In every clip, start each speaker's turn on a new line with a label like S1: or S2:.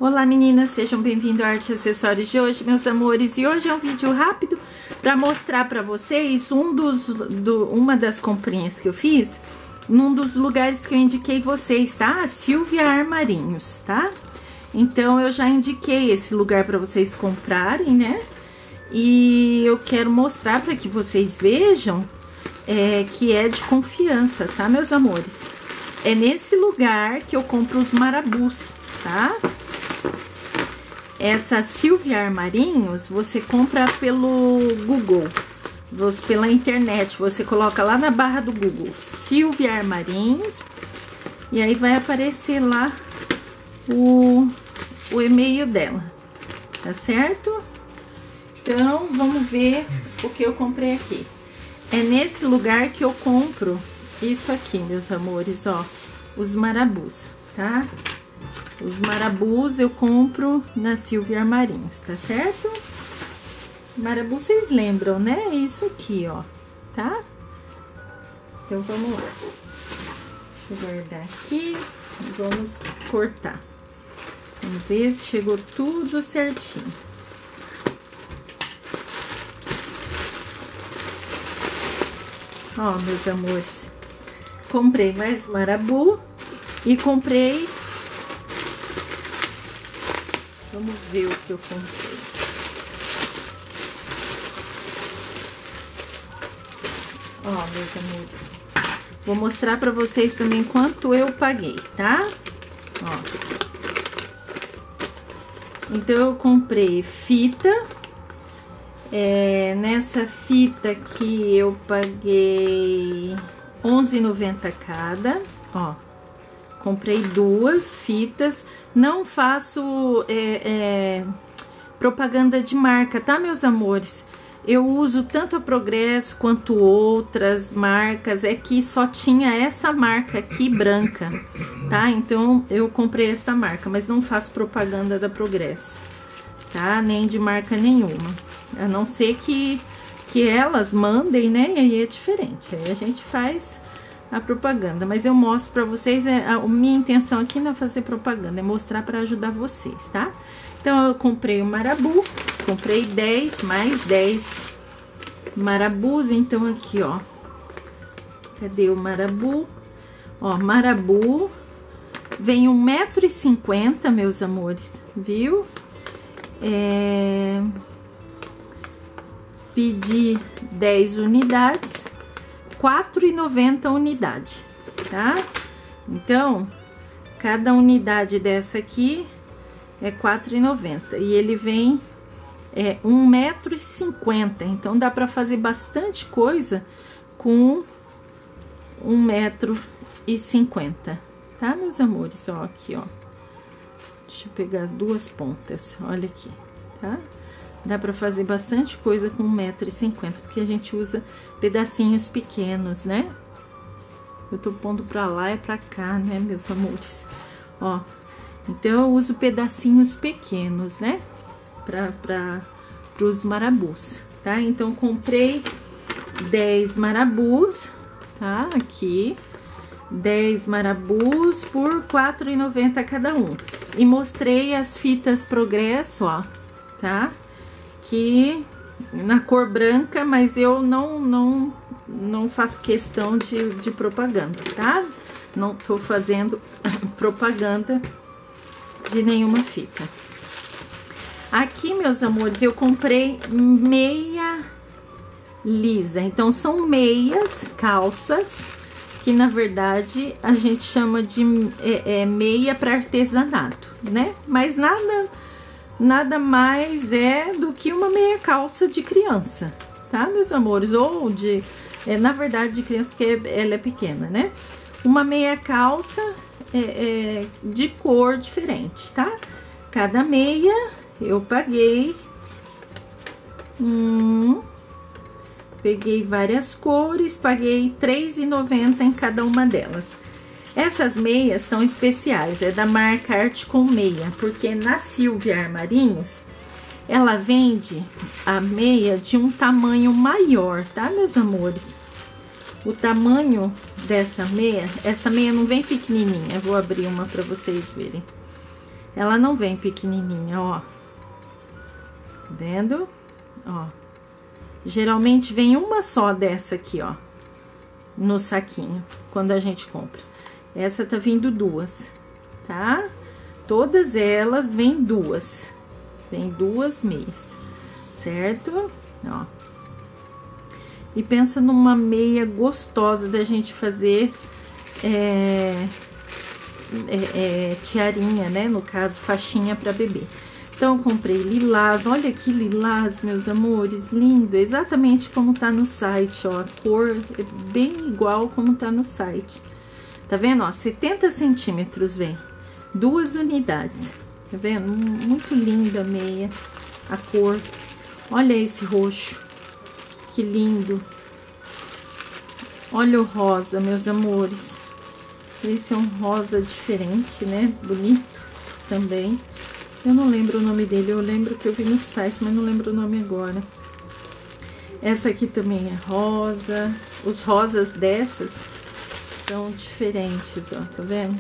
S1: Olá meninas, sejam bem-vindos ao Arte e Acessórios de hoje, meus amores. E hoje é um vídeo rápido para mostrar para vocês uma das comprinhas que eu fiz num dos lugares que eu indiquei vocês, tá? A Silvia Armarinhos, tá? Então eu já indiquei esse lugar para vocês comprarem, né? E eu quero mostrar para que vocês vejam que é de confiança, tá, meus amores? É nesse lugar que eu compro os marabus, tá? Essa Silvia Armarinhos, você compra pelo Google, pela internet, você coloca lá na barra do Google, Silvia Armarinhos, e aí vai aparecer lá o e-mail dela, tá certo? Então, vamos ver o que eu comprei aqui. É nesse lugar que eu compro isso aqui, meus amores, ó, os marabus, tá? Os marabus eu compro na Silvia Armarinhos, tá certo? Marabu vocês lembram, né? É isso aqui, ó, tá? Então, vamos lá. Deixa eu guardar aqui e vamos cortar. Vamos ver se chegou tudo certinho. Ó, meus amores, comprei mais marabu e comprei... Vamos ver o que eu comprei. Ó, meus amores, vou mostrar pra vocês também quanto eu paguei, tá? Ó. Então, eu comprei fita. Nessa fita aqui eu paguei R$11,90 cada, ó. Comprei duas fitas. Não faço propaganda de marca, tá, meus amores? Eu uso tanto a Progresso quanto outras marcas. É que só tinha essa marca aqui branca, tá? Então eu comprei essa marca, mas não faço propaganda da Progresso, tá? Nem de marca nenhuma. A não ser que elas mandem, né? E aí é diferente. Aí a gente faz a propaganda. Mas eu mostro pra vocês, a minha intenção aqui não é fazer propaganda, é mostrar pra ajudar vocês, tá? Então, eu comprei o marabu, comprei 10, mais 10 marabus. Então, aqui, ó. Cadê o marabu? Ó, marabu vem 1,50 m, meus amores, viu? Pedi 10 unidades, R$4,90 unidade, tá? Então, cada unidade dessa aqui é R$4,90 e ele vem 1,50 m, então dá pra fazer bastante coisa com 1,50 m, tá, meus amores? Ó, aqui, ó. Deixa eu pegar as duas pontas, olha aqui, tá? Dá pra fazer bastante coisa com 1,50 m, porque a gente usa pedacinhos pequenos, né? Eu tô pondo pra lá e pra cá, né, meus amores? Ó, então eu uso pedacinhos pequenos, né? Pros marabus, tá? Então, comprei 10 marabus, tá? Aqui, 10 marabus por R$4,90 cada um. E mostrei as fitas Progresso, ó, tá? Que na cor branca, mas eu não faço questão de propaganda, tá? Não tô fazendo propaganda de nenhuma fita. Aqui, meus amores, eu comprei meia lisa. Então, são meias calças, que na verdade a gente chama de meia para artesanato, né? Mas nada mais do que uma meia calça de criança, tá, meus amores? Ou na verdade, de criança, porque ela é pequena, né? Uma meia calça de cor diferente, tá? Cada meia eu paguei. Peguei várias cores, paguei R$3,90 em cada uma delas. Essas meias são especiais, é da marca Arte com Meia, porque na Silvia Armarinhos, ela vende a meia de um tamanho maior, tá, meus amores? O tamanho dessa meia, essa meia não vem pequenininha, vou abrir uma pra vocês verem. Ela não vem pequenininha, ó. Tá vendo? Ó. Geralmente vem uma só dessa aqui, ó. No saquinho, quando a gente compra. Essa tá vindo duas, tá? Todas elas vêm duas. Vem duas meias, certo? Ó. E pensa numa meia gostosa da gente fazer tiarinha, né? No caso, faixinha para bebê. Então, eu comprei lilás. Olha que lilás, meus amores, lindo. Exatamente como tá no site, ó. A cor é bem igual como tá no site. Tá vendo, ó? 70 centímetros vem. 2 unidades. Tá vendo? Muito linda a meia. A cor. Olha esse roxo. Que lindo. Olha o rosa, meus amores. Esse é um rosa diferente, né? Bonito também. Eu não lembro o nome dele. Eu lembro que eu vi no site, mas não lembro o nome agora. Essa aqui também é rosa. Os rosas dessas são diferentes, ó. Tá vendo?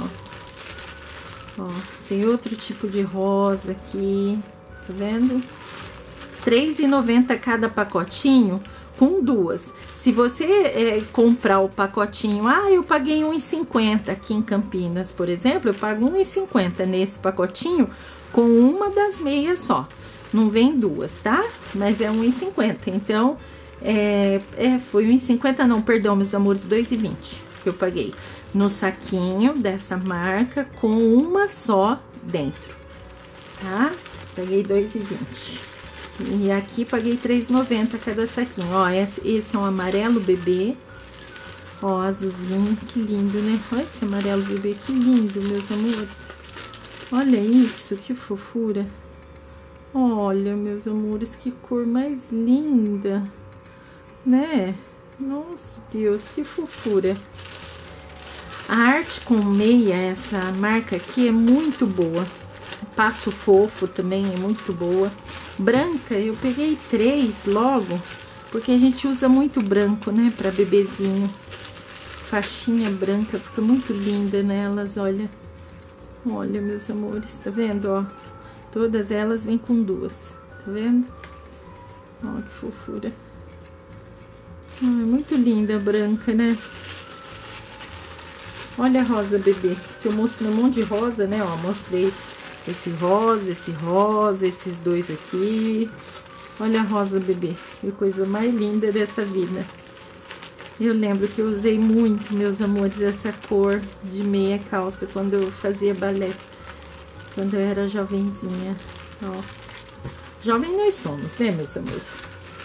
S1: Ó, tem outro tipo de rosa aqui. Tá vendo? R$3,90 cada pacotinho com duas. Se você comprar o pacotinho, eu paguei R$1,50 aqui em Campinas, por exemplo, eu pago R$1,50 nesse pacotinho com uma das meias só. Não vem duas, tá? Mas é R$1,50. Então, foi R$1,50, não, perdão, meus amores, R$2,20 que eu paguei no saquinho dessa marca com uma só dentro, tá? Paguei R$2,20. E aqui paguei R$3,90 cada saquinho. Ó, esse é um amarelo bebê. Ó, azulzinho, que lindo, né? Olha esse amarelo bebê, que lindo, meus amores. Olha isso, que fofura. Olha, meus amores, que cor mais linda, né? Nossa, Deus, que fofura. A arte com meia, essa marca aqui é muito boa. Passo Fofo também é muito boa. Branca, eu peguei 3 logo, porque a gente usa muito branco, né, pra bebezinho. Faixinha branca, fica muito linda nelas, olha. Olha, meus amores, tá vendo, ó? Todas elas vêm com duas, tá vendo? Ó, que fofura. Ai, muito linda a branca, né? Olha a rosa bebê, que eu mostrei um monte de rosa, né, ó, mostrei esse rosa, esses dois aqui. Olha a rosa bebê, que coisa mais linda dessa vida. Eu lembro que eu usei muito, meus amores, essa cor de meia calça quando eu fazia balé. Quando eu era jovenzinha, ó. Jovem nós somos, né, meus amores?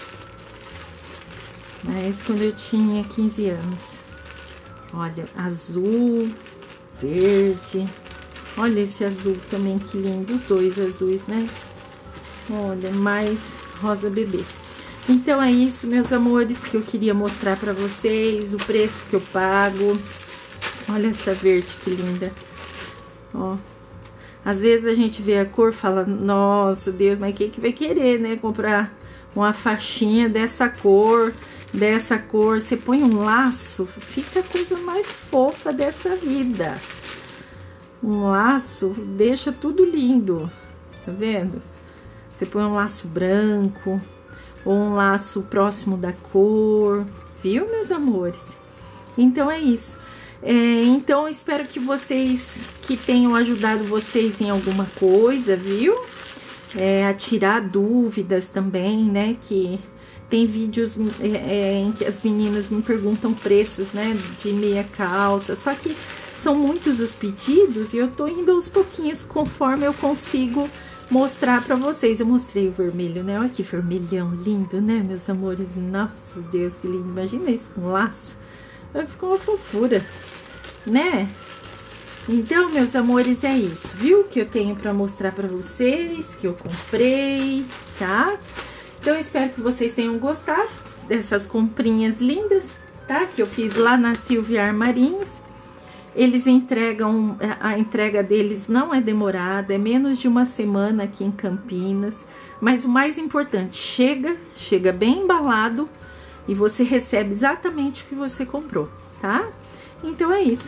S1: Mas quando eu tinha 15 anos. Olha, azul, verde. Olha esse azul também, que lindo. Os dois azuis, né? Olha, mais rosa bebê. Então, é isso, meus amores, que eu queria mostrar pra vocês. O preço que eu pago. Olha essa verde, que linda. Ó. Às vezes a gente vê a cor e fala, nossa, Deus, mas quem que vai querer, né? Comprar uma faixinha dessa cor, Você põe um laço, fica a coisa mais fofa dessa vida. Um laço deixa tudo lindo, tá vendo? Você põe um laço branco ou um laço próximo da cor, viu, meus amores? Então é isso. Então eu espero que que tenham ajudado vocês em alguma coisa, viu? A tirar dúvidas também, né? Que tem vídeos em que as meninas me perguntam preços, né? De meia calça, só que são muitos os pedidos e eu tô indo aos pouquinhos conforme eu consigo mostrar pra vocês. Eu mostrei o vermelho, né? Olha que vermelhão lindo, né, meus amores? Nossa, Deus, que lindo. Imagina isso com laço. Vai ficar uma fofura, né? Então, meus amores, é isso, viu? Que eu tenho pra mostrar pra vocês, que eu comprei, tá? Então, eu espero que vocês tenham gostado dessas comprinhas lindas, tá? Que eu fiz lá na Silvia Armarinhos. Eles entregam, a entrega deles não é demorada, é menos de uma semana aqui em Campinas. Mas o mais importante, chega bem embalado e você recebe exatamente o que você comprou, tá? Então é isso.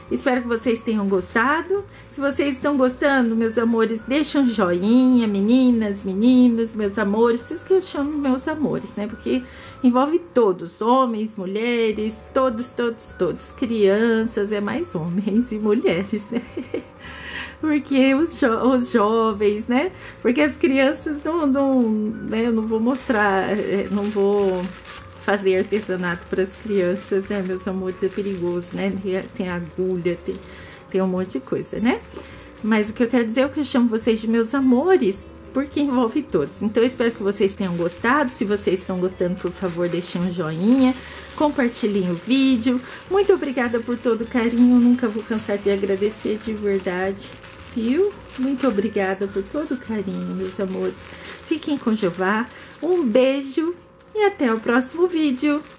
S1: Espero que vocês tenham gostado. Se vocês estão gostando, meus amores, deixa um joinha, meninas, meninos, meus amores. Por isso que eu chamo meus amores, né? Porque envolve todos, homens, mulheres, todos, crianças, é mais homens e mulheres, né? Porque os jovens, né? Porque as crianças né? Eu não vou mostrar, não vou fazer artesanato para as crianças, né, meus amores? É perigoso, né? Tem agulha, tem um monte de coisa, né? Mas o que eu quero dizer é que eu chamo vocês de meus amores, porque envolve todos. Então, eu espero que vocês tenham gostado. Se vocês estão gostando, por favor, deixem um joinha, compartilhem o vídeo. Muito obrigada por todo o carinho, nunca vou cansar de agradecer de verdade, viu? Muito obrigada por todo o carinho, meus amores. Fiquem com Jeová, um beijo e até o próximo vídeo.